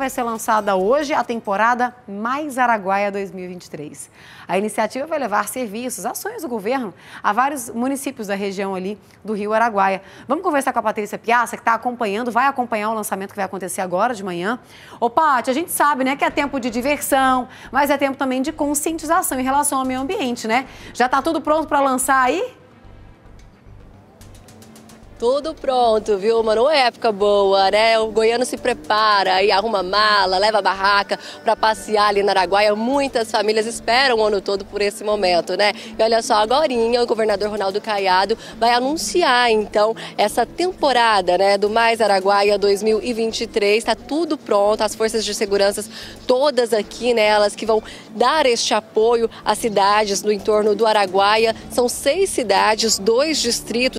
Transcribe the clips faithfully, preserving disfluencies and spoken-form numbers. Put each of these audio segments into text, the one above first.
vai ser lançada hoje a temporada Mais Araguaia dois mil e vinte e três. A iniciativa vai levar serviços, ações do governo a vários municípios da região ali do Rio Araguaia. Vamos conversar com a Patrícia Piazza, que está acompanhando, vai acompanhar o lançamento que vai acontecer agora de manhã. Ô, Paty, a gente sabe, né, que é tempo de diversão, mas é tempo também de conscientização em relação ao meio ambiente, né? Já está tudo pronto para lançar aí? Tudo pronto, viu, mano? Uma época boa, né? O goiano se prepara e arruma mala, leva a barraca para passear ali na Araguaia. Muitas famílias esperam o ano todo por esse momento, né? E olha só, agorinha o governador Ronaldo Caiado vai anunciar, então, essa temporada, né, do Mais Araguaia dois mil e vinte e três. Tá tudo pronto, as forças de segurança todas aqui, né? Elas que vão dar este apoio às cidades no entorno do Araguaia. São seis cidades, dois distritos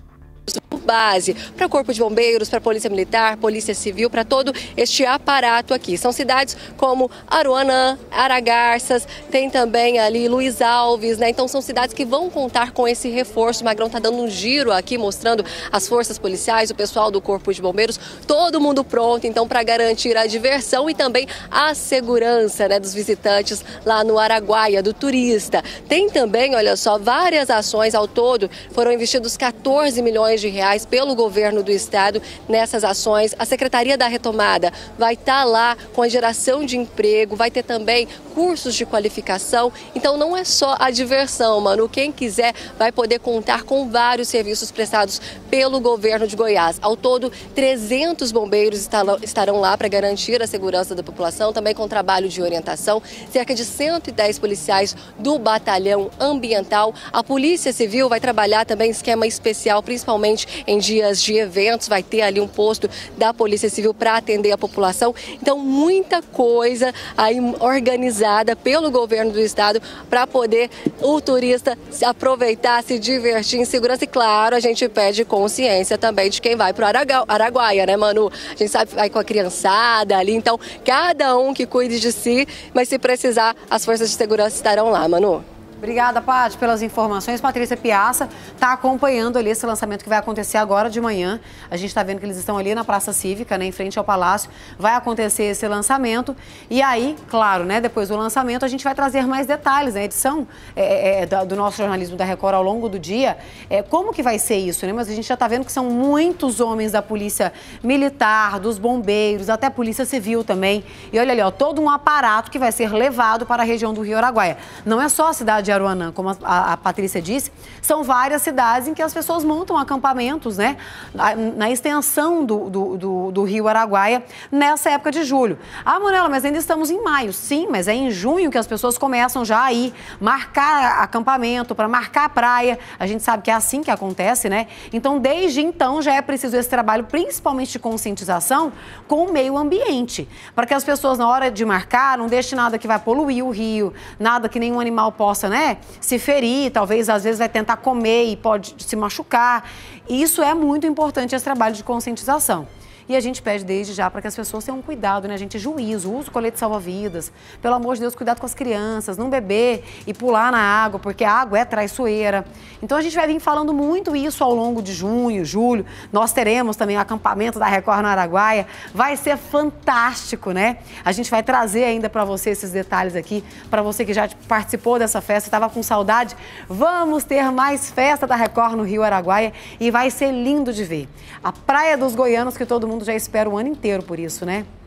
base para o Corpo de Bombeiros, para a Polícia Militar, Polícia Civil, para todo este aparato aqui. São cidades como Aruanã, Aragarças, tem também ali Luiz Alves, né? Então são cidades que vão contar com esse reforço. O Magrão tá dando um giro aqui, mostrando as forças policiais, o pessoal do Corpo de Bombeiros, todo mundo pronto, então, para garantir a diversão e também a segurança, né, dos visitantes lá no Araguaia, do turista. Tem também, olha só, várias ações ao todo, foram investidos quatorze milhões de reais pelo governo do estado nessas ações. A Secretaria da Retomada vai estar lá com a geração de emprego, vai ter também cursos de qualificação. Então não é só a diversão, mano. Quem quiser vai poder contar com vários serviços prestados pelo governo de Goiás. Ao todo, trezentos bombeiros estarão lá para garantir a segurança da população, também com trabalho de orientação. Cerca de cento e dez policiais do Batalhão Ambiental. A Polícia Civil vai trabalhar também em esquema especial, principalmente em dias de eventos, vai ter ali um posto da Polícia Civil para atender a população. Então, muita coisa aí organizada pelo governo do estado para poder o turista se aproveitar, se divertir em segurança. E, claro, a gente pede consciência também de quem vai para o Araguaia, né, Manu? A gente sabe que vai com a criançada ali, então cada um que cuide de si, mas se precisar, as forças de segurança estarão lá, Manu. Obrigada, Paty, pelas informações. Patrícia Piazza está acompanhando ali esse lançamento que vai acontecer agora de manhã. A gente está vendo que eles estão ali na Praça Cívica, né, em frente ao Palácio. Vai acontecer esse lançamento. E aí, claro, né, depois do lançamento, a gente vai trazer mais detalhes na edição é, é, do nosso jornalismo da Record ao longo do dia. É, como que vai ser isso, né? Mas a gente já está vendo que são muitos homens da Polícia Militar, dos bombeiros, até Polícia Civil também. E olha ali, ó, todo um aparato que vai ser levado para a região do Rio Araguaia. Não é só a cidade de Aruanã, como a, a, a Patrícia disse, são várias cidades em que as pessoas montam acampamentos, né, na, na extensão do, do, do, do Rio Araguaia nessa época de julho. Ah, Manuela, mas ainda estamos em maio. Sim, mas é em junho que as pessoas começam já a ir marcar acampamento, para marcar a praia. A gente sabe que é assim que acontece, né? Então, desde então, já é preciso esse trabalho, principalmente de conscientização com o meio ambiente, para que as pessoas, na hora de marcar, não deixem nada que vai poluir o rio, nada que nenhum animal possa, né, se ferir, talvez às vezes vai tentar comer e pode se machucar. Isso é muito importante, esse trabalho de conscientização. E a gente pede desde já para que as pessoas tenham cuidado, né, gente? Juízo, uso colete salva-vidas. Pelo amor de Deus, cuidado com as crianças, não beber e pular na água, porque a água é traiçoeira. Então a gente vai vir falando muito isso ao longo de junho, julho. Nós teremos também o acampamento da Record no Araguaia. Vai ser fantástico, né? A gente vai trazer ainda para você esses detalhes aqui, para você que já participou dessa festa, estava com saudade. Vamos ter mais festa da Record no Rio Araguaia e vai ser lindo de ver. A Praia dos Goianos, que todo mundo já espera o ano inteiro por isso, né?